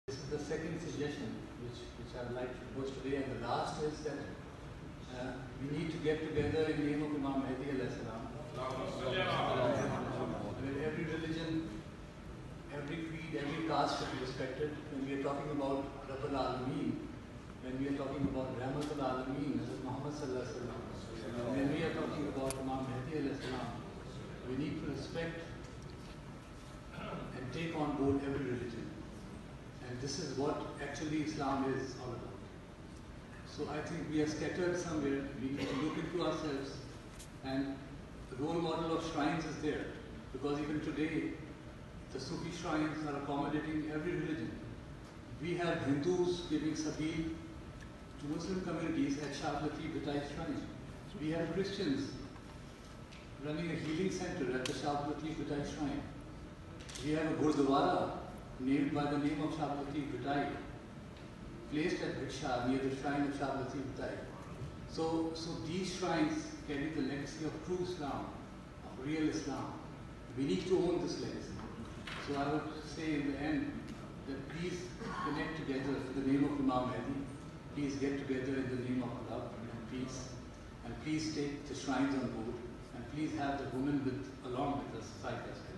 This is the second suggestion which I'd like to propose today, and the last is that we need to get together in the name of Imam Mahdi alayhi salam. Where every religion, every creed, every caste should be respected. When we are talking about Rabbul Alameen, when we are talking about Rahmatul Alameen, Hazrat Muhammad sallallahu alaihi wasallam, when we are talking about Imam Mahdi alayhi salam, we need to respect and take on board every religion. And this is what actually Islam is all about. So I think we are scattered somewhere. We need to look into ourselves, and the role model of shrines is there. Because even today, the Sufi shrines are accommodating every religion. We have Hindus giving sabeel to Muslim communities at Shah Latif Bhitai Shrine. We have Christians running a healing center at the Shah Latif Bhitai Shrine. We have a Gurdwara named by the name of Shah Latif Bhitai, placed at Bhiksha near the shrine of Shah Latif Bhitai. So these shrines carry the legacy of true Islam, of real Islam. We need to own this legacy. So I would say in the end that please connect together in the name of Imam Mahdi. Please get together in the name of love and peace. And please take the shrines on board. And please have the women along with us, side by side.